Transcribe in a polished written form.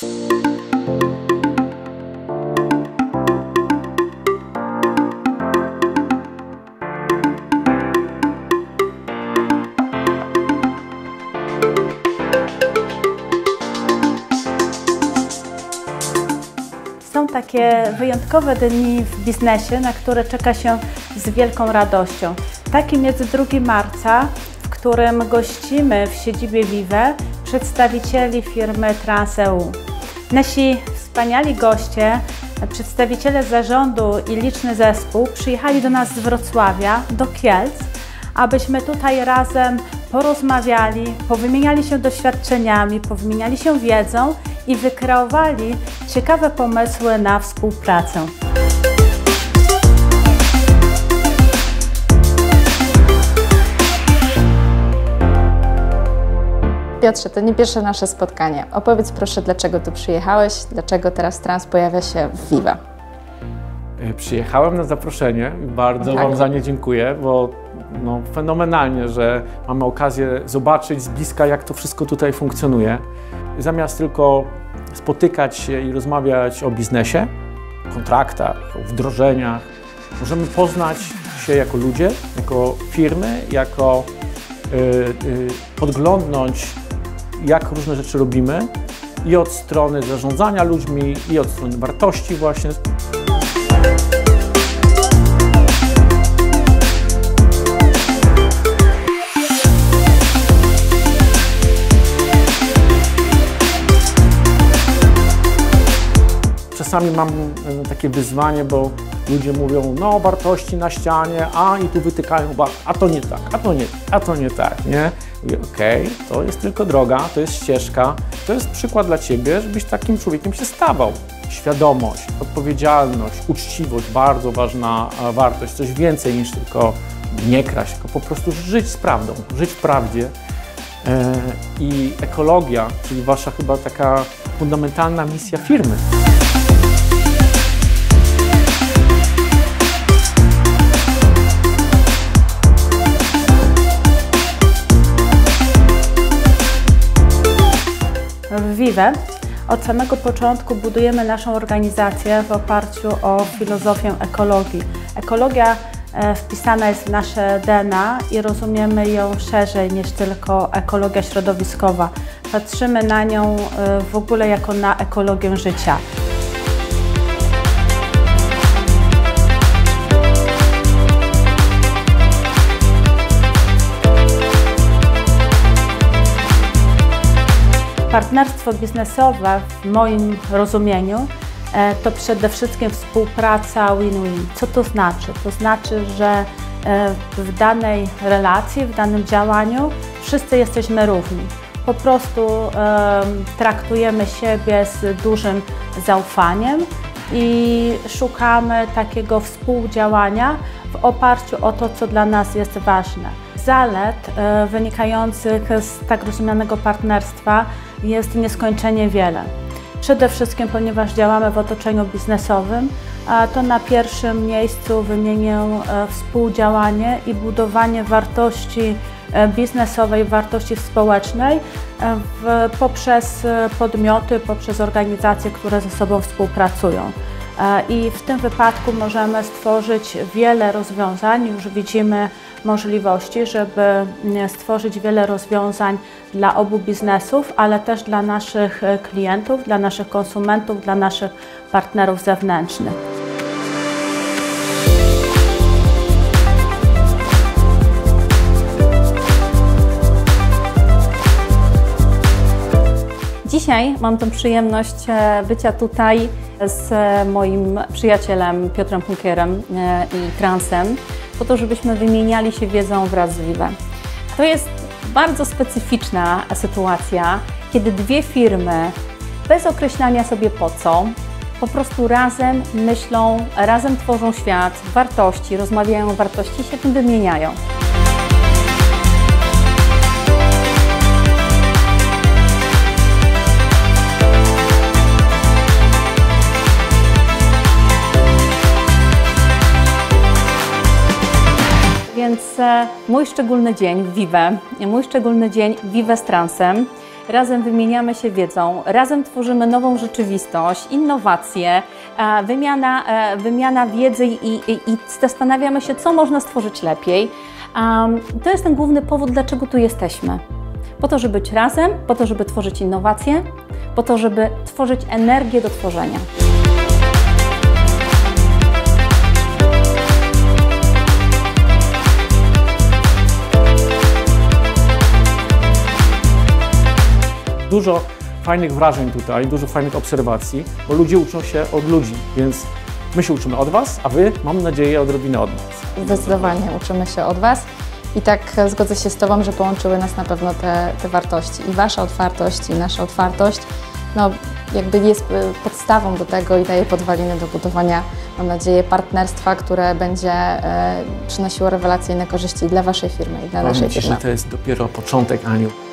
Są takie wyjątkowe dni w biznesie, na które czeka się z wielką radością. Takim jest 2 marca, w którym gościmy w siedzibie Vive przedstawicieli firmy Trans.eu. Nasi wspaniali goście, przedstawiciele zarządu i liczny zespół przyjechali do nas z Wrocławia, do Kielc, abyśmy tutaj razem porozmawiali, powymieniali się doświadczeniami, powymieniali się wiedzą i wykreowali ciekawe pomysły na współpracę. Piotrze, to nie pierwsze nasze spotkanie. Opowiedz proszę, dlaczego tu przyjechałeś, dlaczego teraz Trans pojawia się w Vive. Przyjechałem na zaproszenie i bardzo Wam za nie dziękuję, bo fenomenalnie, że mamy okazję zobaczyć z bliska, jak to wszystko tutaj funkcjonuje. Zamiast tylko spotykać się i rozmawiać o biznesie, kontraktach, o wdrożeniach, możemy poznać się jako ludzie, jako firmy, jako podglądnąć, jak różne rzeczy robimy i od strony zarządzania ludźmi, i od strony wartości właśnie. Czasami mam takie wyzwanie, bo ludzie mówią, no wartości na ścianie, i tu wytykają, a to nie tak, a to nie tak, nie? Mówię, okej, to jest tylko droga, to jest ścieżka, to jest przykład dla Ciebie, żebyś takim człowiekiem się stawał. Świadomość, odpowiedzialność, uczciwość, bardzo ważna wartość, coś więcej niż tylko nie kraść, tylko po prostu żyć z prawdą, żyć w prawdzie. I ekologia, czyli Wasza chyba taka fundamentalna misja firmy. W Vive od samego początku budujemy naszą organizację w oparciu o filozofię ekologii. Ekologia wpisana jest w nasze DNA i rozumiemy ją szerzej niż tylko ekologia środowiskowa. Patrzymy na nią w ogóle jako na ekologię życia. Partnerstwo biznesowe w moim rozumieniu to przede wszystkim współpraca win-win. Co to znaczy? To znaczy, że w danej relacji, w danym działaniu wszyscy jesteśmy równi. Po prostu traktujemy siebie z dużym zaufaniem i szukamy takiego współdziałania w oparciu o to, co dla nas jest ważne. Zalet wynikających z tak rozumianego partnerstwa jest nieskończenie wiele. Przede wszystkim, ponieważ działamy w otoczeniu biznesowym, to na pierwszym miejscu wymienię współdziałanie i budowanie wartości biznesowej, wartości społecznej poprzez podmioty, poprzez organizacje, które ze sobą współpracują. I w tym wypadku możemy stworzyć wiele rozwiązań. Już widzimy możliwości, żeby stworzyć wiele rozwiązań dla obu biznesów, ale też dla naszych klientów, dla naszych konsumentów, dla naszych partnerów zewnętrznych. Dzisiaj mam tę przyjemność bycia tutaj z moim przyjacielem Piotrem Hunkierem i Transem, po to, żebyśmy wymieniali się wiedzą wraz z Vive. To jest bardzo specyficzna sytuacja, kiedy dwie firmy, bez określania sobie po co, po prostu razem myślą, razem tworzą świat, wartości, rozmawiają o wartości i się tym wymieniają. Więc mój szczególny dzień w Vive, mój szczególny dzień Vive z Transem razem wymieniamy się wiedzą, razem tworzymy nową rzeczywistość, innowacje, wymiana wiedzy i zastanawiamy się, co można stworzyć lepiej. To jest ten główny powód, dlaczego tu jesteśmy. Po to, żeby być razem, po to, żeby tworzyć innowacje, po to, żeby tworzyć energię do tworzenia. Dużo fajnych wrażeń tutaj, dużo fajnych obserwacji, bo ludzie uczą się od ludzi, więc my się uczymy od Was, a Wy, mam nadzieję, odrobinę od nas. Zdecydowanie uczymy się od Was i tak zgodzę się z Tobą, że połączyły nas na pewno te wartości. I Wasza otwartość, i nasza otwartość, no jakby jest podstawą do tego i daje podwaliny do budowania, mam nadzieję, partnerstwa, które będzie przynosiło rewelacyjne korzyści dla Waszej firmy i dla naszej firmy. Myślę, że to jest dopiero początek, Aniu.